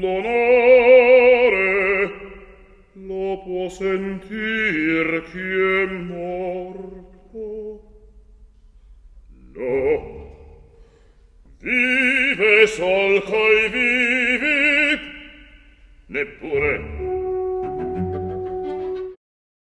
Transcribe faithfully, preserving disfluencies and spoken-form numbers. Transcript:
l'onore lo può sentir chi è morto. No, vive sol coi vivi, neppure